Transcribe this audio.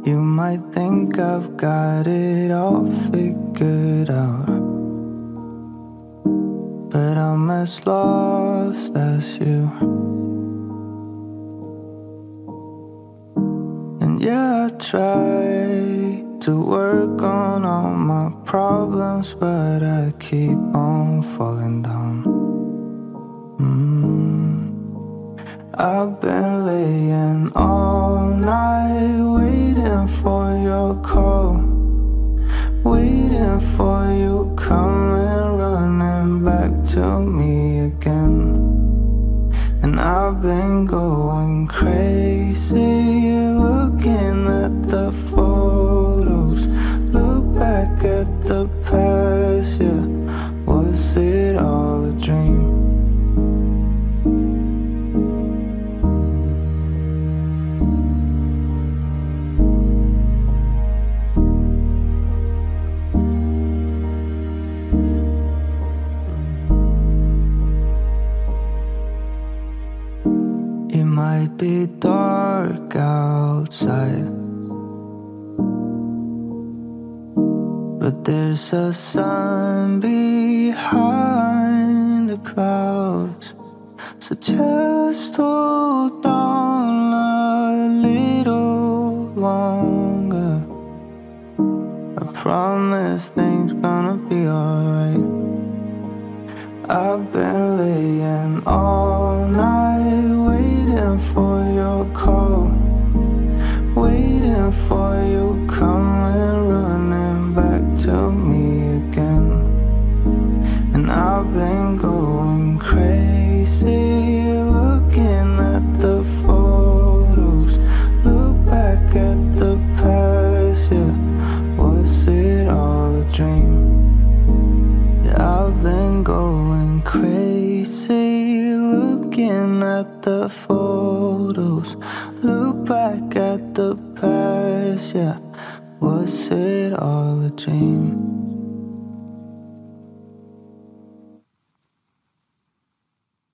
You might think I've got it all figured out, but I'm as lost as you. And yeah, I try to work on all my problems, but I keep on falling down. I've been laying all night, waiting for your call, waiting for you coming, running back to me again. And I've been going crazy, looking at the photos, look back at the past, yeah. Was it all a dream? It might be dark outside, but there's a sun behind the clouds. So just hold on a little longer. I promise things gonna be alright. I've been laying all night, waiting for your call, waiting for you coming, running back to me again. And I've been going crazy, looking at the photos, look back at the past, yeah. Was it all a dream? Yeah, I've been going crazy, looking at the photos, look back at the past, yeah. Was it all a dream?